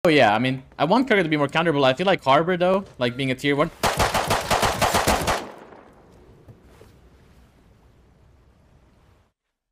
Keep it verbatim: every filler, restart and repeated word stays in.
Oh yeah, I mean, I want character to be more counterable. I feel like Harbor though, like being a tier one.